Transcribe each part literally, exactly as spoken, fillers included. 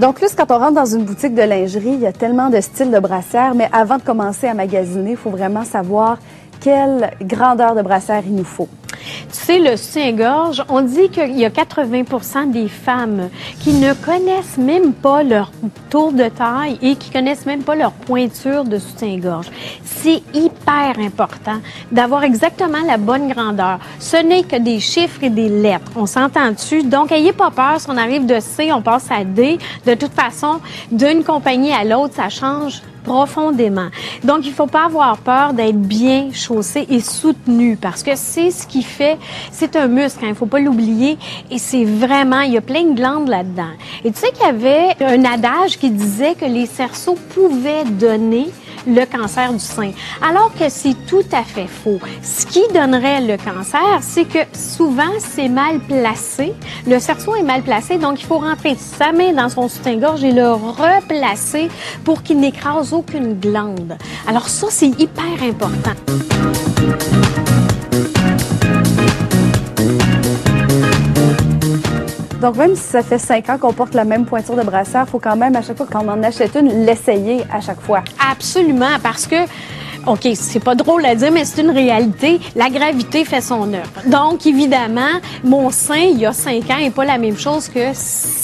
Donc là, quand on rentre dans une boutique de lingerie, il y a tellement de styles de brassière, mais avant de commencer à magasiner, il faut vraiment savoir quelle grandeur de brassière il nous faut. Tu sais, le soutien-gorge, on dit qu'il y a quatre-vingts pour cent des femmes qui ne connaissent même pas leur tour de taille et qui connaissent même pas leur pointure de soutien-gorge. C'est hyper important d'avoir exactement la bonne grandeur. Ce n'est que des chiffres et des lettres. On s'entend dessus. Donc, ayez pas peur. Si on arrive de C, on passe à D. De toute façon, d'une compagnie à l'autre, ça change profondément. Donc, il faut pas avoir peur d'être bien chaussé et soutenu parce que c'est ce qui fait, c'est un muscle, hein, il faut pas l'oublier et c'est vraiment, il y a plein de glandes là-dedans. Et tu sais qu'il y avait un adage qui disait que les cerceaux pouvaient donner le cancer du sein, alors que c'est tout à fait faux. Ce qui donnerait le cancer, c'est que souvent, c'est mal placé. Le cerceau est mal placé, donc il faut rentrer sa main dans son soutien-gorge et le replacer pour qu'il n'écrase aucune glande. Alors ça, c'est hyper important. Donc, même si ça fait cinq ans qu'on porte la même pointure de brassière, il faut quand même, à chaque fois qu'on en achète une, l'essayer à chaque fois. Absolument, parce que OK, c'est pas drôle à dire, mais c'est une réalité. La gravité fait son œuvre. Donc, évidemment, mon sein, il y a cinq ans, n'est pas la même chose que,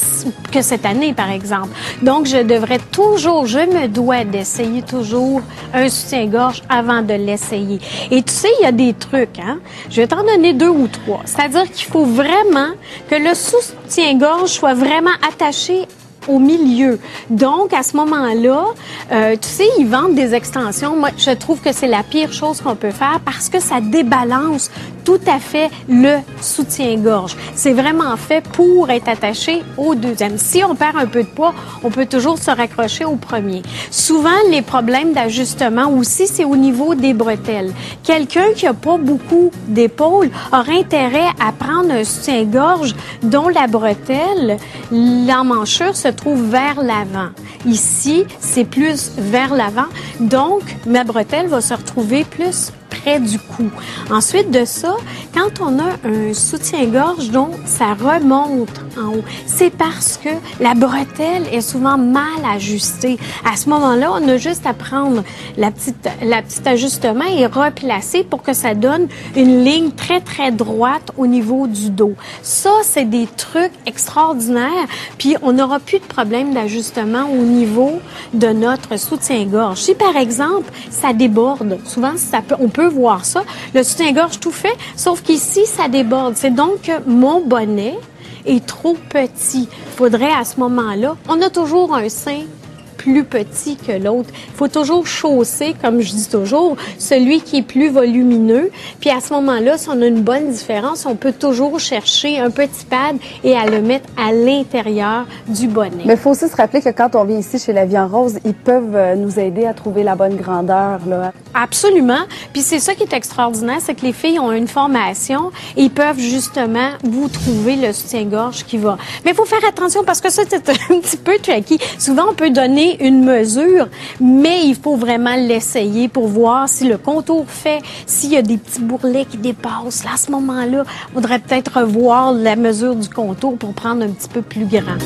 que cette année, par exemple. Donc, je devrais toujours, je me dois d'essayer toujours un soutien-gorge avant de l'essayer. Et tu sais, il y a des trucs, hein? Je vais t'en donner deux ou trois. C'est-à-dire qu'il faut vraiment que le soutien-gorge soit vraiment attaché au milieu. Donc, à ce moment-là, euh, tu sais, ils vendent des extensions. Moi, je trouve que c'est la pire chose qu'on peut faire parce que ça débalance tout à fait le soutien-gorge. C'est vraiment fait pour être attaché au deuxième. Si on perd un peu de poids, on peut toujours se raccrocher au premier. Souvent, les problèmes d'ajustement aussi, c'est au niveau des bretelles. Quelqu'un qui n'a pas beaucoup d'épaules aura intérêt à prendre un soutien-gorge dont la bretelle, l'emmanchure se trouve vers l'avant. Ici, c'est plus vers l'avant. Donc, ma bretelle va se retrouver plus près du cou. Ensuite de ça, quand on a un soutien-gorge dont ça remonte en haut, c'est parce que la bretelle est souvent mal ajustée. À ce moment-là, on a juste à prendre la petite, la petite ajustement et replacer pour que ça donne une ligne très, très droite au niveau du dos. Ça, c'est des trucs extraordinaires. Puis, on n'aura plus de problème d'ajustement au niveau de notre soutien-gorge. Si, par exemple, ça déborde, souvent, ça peut, on peut voir ça, le soutien-gorge tout fait, sauf qu'ici, ça déborde. C'est donc que mon bonnet est trop petit. Il faudrait à ce moment-là, on a toujours un sein plus petit que l'autre. Il faut toujours chausser, comme je dis toujours, celui qui est plus volumineux. Puis à ce moment-là, si on a une bonne différence, on peut toujours chercher un petit pad et à le mettre à l'intérieur du bonnet. Mais il faut aussi se rappeler que quand on vient ici chez La Vie en Rose, ils peuvent nous aider à trouver la bonne grandeur, là. Absolument. Puis c'est ça qui est extraordinaire, c'est que les filles ont une formation et ils peuvent justement vous trouver le soutien-gorge qui va. Mais il faut faire attention parce que ça, c'est un petit peu tricky. Souvent, on peut donner une mesure, mais il faut vraiment l'essayer pour voir si le contour fait, s'il y a des petits bourrelets qui dépassent. Là, à ce moment-là, il faudrait peut-être revoir la mesure du contour pour prendre un petit peu plus grand.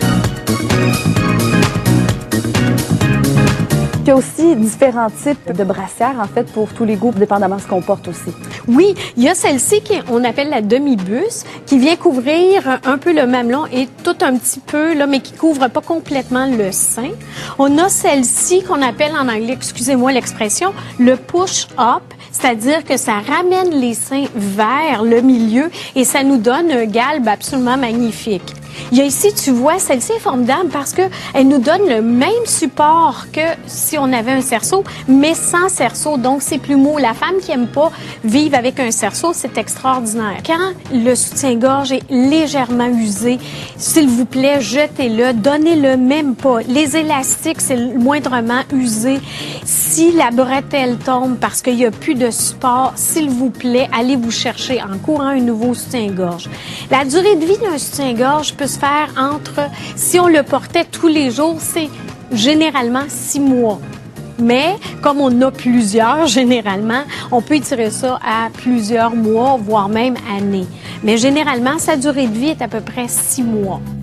Il y a aussi différents types de brassières, en fait, pour tous les goûts, dépendamment de ce qu'on porte aussi. Oui, il y a celle-ci qu'on appelle la demi-buste, qui vient couvrir un peu le mamelon et tout un petit peu, là, mais qui couvre pas complètement le sein. On a celle-ci qu'on appelle en anglais, excusez-moi l'expression, le push-up, c'est-à-dire que ça ramène les seins vers le milieu et ça nous donne un galbe absolument magnifique. Il y a ici, tu vois, celle-ci est formidable parce que elle nous donne le même support que si on avait un cerceau, mais sans cerceau. Donc, c'est plus mou. La femme qui aime pas vivre avec un cerceau, c'est extraordinaire. Quand le soutien-gorge est légèrement usé, s'il vous plaît, jetez-le. Donnez-le même pas. Les élastiques, c'est moindrement usé. Si la bretelle tombe parce qu'il n'y a plus de support, s'il vous plaît, allez vous chercher en courant un nouveau soutien-gorge. La durée de vie d'un soutien-gorge peut se faire entre, si on le portait tous les jours, c'est généralement six mois. Mais comme on a plusieurs, généralement, on peut étirer ça à plusieurs mois, voire même années. Mais généralement, sa durée de vie est à peu près six mois.